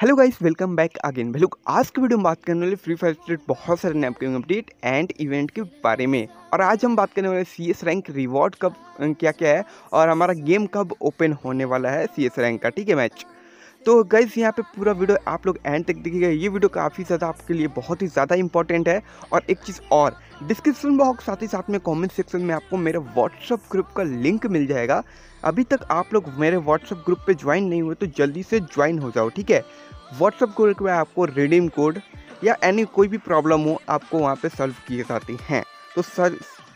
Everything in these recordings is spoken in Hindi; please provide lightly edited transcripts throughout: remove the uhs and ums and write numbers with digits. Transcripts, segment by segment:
Hello guys, welcome back again. भाई लोग, आज की वीडियो में बात करने वाले फ्री फायर स्ट्रीट बहुत सारे नए अपकमिंग अपडेट एंड इवेंट के बारे में। और आज हम बात करने वाले सीएस रैंक रिवॉर्ड कब क्या क्या है और हमारा गेम कब ओपन होने वाला है सीएस रैंक का, ठीक है मैच। तो गाइस यहाँ पे पूरा वीडियो आप लोग एंड तक देखिएगा। ये वीडियो काफ़ी ज़्यादा आपके लिए बहुत ही ज़्यादा इंपॉर्टेंट है। और एक चीज़ और, डिस्क्रिप्शन बॉक्स साथ ही साथ में कमेंट सेक्शन में आपको मेरे व्हाट्सअप ग्रुप का लिंक मिल जाएगा। अभी तक आप लोग मेरे व्हाट्सअप ग्रुप पे ज्वाइन नहीं हुए तो जल्दी से ज्वाइन हो जाओ, ठीक है। व्हाट्सअप ग्रुप में आपको रिडीम कोड या एनी कोई भी प्रॉब्लम हो आपको वहाँ पे सॉल्व किए जाती हैं। तो सर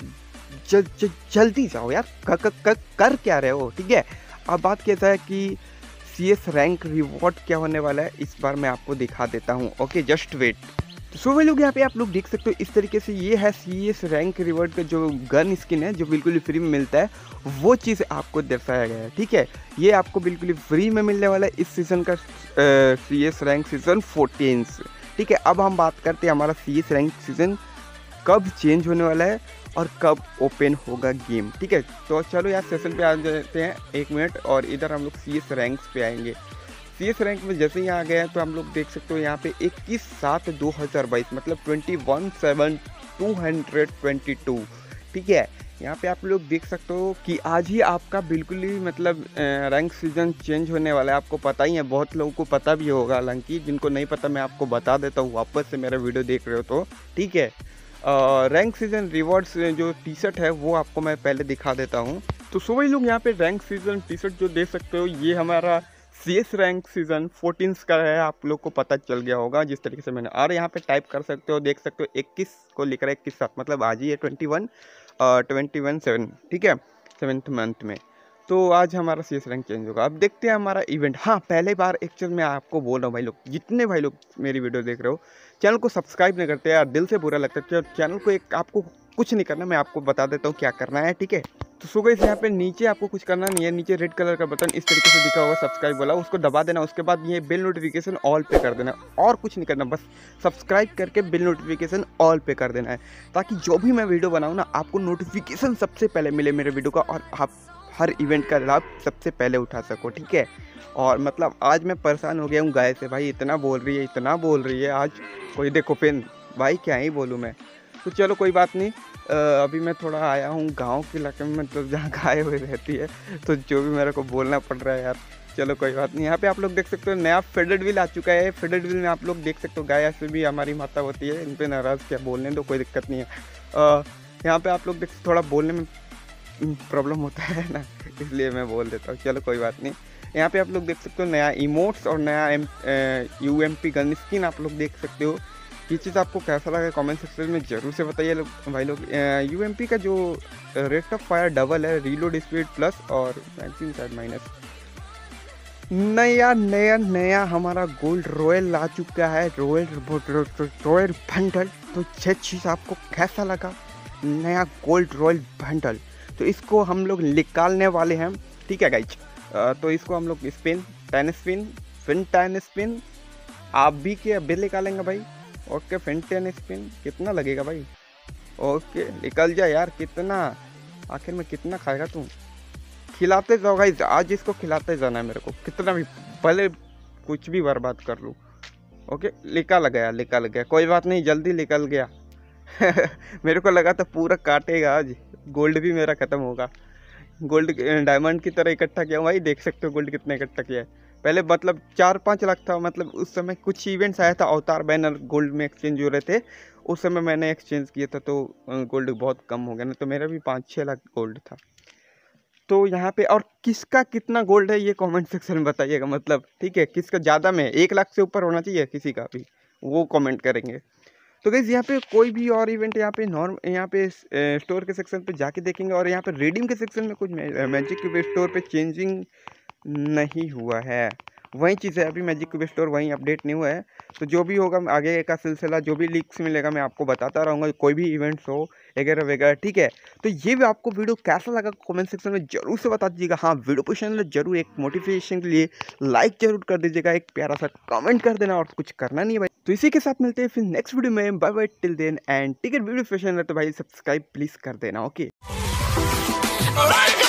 जल्दी जाओ यार, कर क्या रहे हो, ठीक है। अब बात कैसा है कि सीएस रैंक रिवॉर्ड क्या होने वाला है इस बार मैं आपको दिखा देता हूँ। Okay, just wait. तो सो भाई लोग, यहाँ पे आप लोग देख सकते हो इस तरीके से ये है सीएस रैंक रिवॉर्ड का जो गन स्किन है जो बिल्कुल फ्री में मिलता है, वो चीज़ आपको दर्शाया गया है, ठीक है। ये आपको बिल्कुल फ्री में मिलने वाला है इस सीज़न का सीएस रैंक सीज़न 14 से, ठीक है। अब हम बात करते हैं हमारा सीएस रैंक सीज़न कब चेंज होने वाला है और कब ओपन होगा गेम, ठीक है। तो चलो यार सेशन पे आ जाते हैं 1 मिनट और इधर हम लोग सीएस रैंक्स पे आएंगे। सीएस रैंक में जैसे ही आ गए हैं तो हम लोग देख सकते हो यहाँ पे 21/7/2022 मतलब 21/7/222, ठीक है। यहाँ पे आप लोग देख सकते हो कि आज ही आपका बिल्कुल ही मतलब रैंक सीजन चेंज होने वाला है। आपको पता ही है, बहुत लोगों को पता भी होगा, हालांकि जिनको नहीं पता मैं आपको बता देता हूँ वापस से मेरा वीडियो देख रहे हो तो, ठीक है। रैंक सीजन रिवॉर्ड्स जो टी शर्ट है वो आपको मैं पहले दिखा देता हूँ। तो सो वही लोग यहाँ पे रैंक सीजन टी शर्ट जो देख सकते हो ये हमारा सीएस रैंक सीजन 14 का है। आप लोग को पता चल गया होगा जिस तरीके से मैंने, और यहाँ पे टाइप कर सकते हो, देख सकते हो 21 को लिख रहा है 21/7 मतलब आज ही है 21/7, ठीक है, 7th मंथ में। तो आज हमारा सीएस रैंक चेंज होगा। अब देखते हैं हमारा इवेंट। हाँ, पहले बार एक चीज़ मैं आपको बोल रहा हूँ भाई लोग, जितने भाई लोग मेरी वीडियो देख रहे हो चैनल को सब्सक्राइब नहीं करते यार, दिल से बुरा लगता है। चैनल को एक आपको कुछ नहीं करना, मैं आपको बता देता हूँ क्या करना है, ठीक है। तो सो गाइस यहाँ पे नीचे आपको कुछ करना नहीं है, नीचे रेड कलर का बटन इस तरीके से दिखा होगा सब्सक्राइब वाला, उसको दबा देना। उसके बाद ये बेल नोटिफिकेशन ऑल पे कर देना और कुछ नहीं करना, बस सब्सक्राइब करके बेल नोटिफिकेशन ऑल पे कर देना है, ताकि जो भी मैं वीडियो बनाऊँ ना आपको नोटिफिकेशन सबसे पहले मिले मेरे वीडियो का और आप हर इवेंट का लाभ सबसे पहले उठा सको, ठीक है। और मतलब आज मैं परेशान हो गया हूँ गाय से, भाई इतना बोल रही है आज कोई, देखो पेन भाई क्या ही बोलूँ मैं। तो चलो कोई बात नहीं, अभी मैं थोड़ा आया हूँ गांव के इलाके में, मतलब जहाँ गाय हुई रहती है, तो जो भी मेरे को बोलना पड़ रहा है यार, चलो कोई बात नहीं। यहाँ पे आप लोग देख सकते हो नया फेडेड व्हील आ चुका है। फेडेड व्हील में आप लोग देख सकते हो गाय ऐसे भी हमारी माता होती है, इन पर नाराज़ क्या बोलने दो, कोई दिक्कत नहीं है। यहाँ पे आप लोग देख थोड़ा बोलने में प्रॉब्लम होता है ना, इसलिए मैं बोल देता हूँ, चलो कोई बात नहीं। यहाँ पे आप लोग देख सकते हो नया इमोट्स और नया यूएमपी गन स्किन आप लोग देख सकते हो। ये चीज़ आपको कैसा लगा कमेंट सेक्शन में जरूर से बताइए भाई लोग। यूएमपी का जो रेट ऑफ फायर डबल है, रीलोड स्पीड प्लस और मैगजीन साइड माइनस। नया हमारा गोल्ड रॉयल आ चुका है, रॉयल बंडल। तो ये चीज़ आपको कैसा लगा, नया गोल्ड रॉयल बंडल, तो इसको हम लोग निकालने वाले हैं, ठीक है गाइज। तो इसको हम लोग स्पिन 10 स्पिन आप भी के बिल निकालेंगे भाई। ओके, फिन 10 स्पिन कितना लगेगा भाई, ओके निकल जा यार, कितना आखिर में कितना खाएगा तू, खिलाते जाओ गाइज, आज इसको खिलाते जाना है मेरे को, कितना भी भले कुछ भी बर्बाद कर लूँ। ओके, निकल गया, कोई बात नहीं, जल्दी निकल गया। मेरे को लगा था पूरा काटेगा आज, गोल्ड भी मेरा ख़त्म होगा। गोल्ड डायमंड की तरह इकट्ठा किया भाई, देख सकते हो गोल्ड कितना इकट्ठा किया है। पहले मतलब 4-5 लाख था, मतलब उस समय कुछ इवेंट्स आया था, अवतार बैनर गोल्ड में एक्सचेंज हो रहे थे, उस समय मैंने एक्सचेंज किया था तो गोल्ड बहुत कम हो गया ना, तो मेरा भी 5-6 लाख गोल्ड था। तो यहाँ पे और किसका कितना गोल्ड है ये कमेंट सेक्शन में बताइएगा, मतलब ठीक है, किसका ज़्यादा में 1 लाख से ऊपर होना चाहिए किसी का भी, वो कमेंट करेंगे। तो गाइस यहाँ पे कोई भी और इवेंट यहाँ पे यहाँ पे स्टोर के सेक्शन पे जाके देखेंगे, और यहाँ पे रिडीम के सेक्शन में कुछ मैजिक क्यूब स्टोर पे चेंजिंग नहीं हुआ है, वही चीज़ है, अभी मैजिक क्यूब स्टोर वहीं अपडेट नहीं हुआ है। तो जो भी होगा आगे का सिलसिला, जो भी लीक्स मिलेगा मैं आपको बताता रहूँगा, कोई भी इवेंट्स हो वगैरह वगैरह, ठीक है। तो ये भी आपको वीडियो कैसा लगा कमेंट सेक्शन में जरूर से बता दीजिएगा। हाँ, वीडियो पसंद है जरूर एक मोटिवेशन के लिए लाइक जरूर कर दीजिएगा, एक प्यारा सा कमेंट कर देना, और कुछ करना नहीं है भाई। तो इसी के साथ मिलते हैं फिर नेक्स्ट वीडियो में, bye bye till then and ticket. Video पसंद है तो भाई सब्सक्राइब प्लीज़ कर देना, ओके।